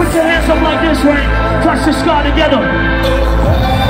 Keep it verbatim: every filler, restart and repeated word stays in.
Put your hands up like this, right? Touch the sky together.